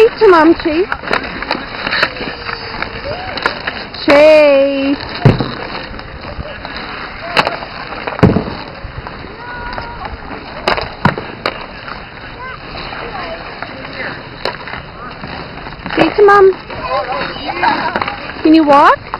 Say to Mom, Chase. Chase. Say to Mom. Can you walk?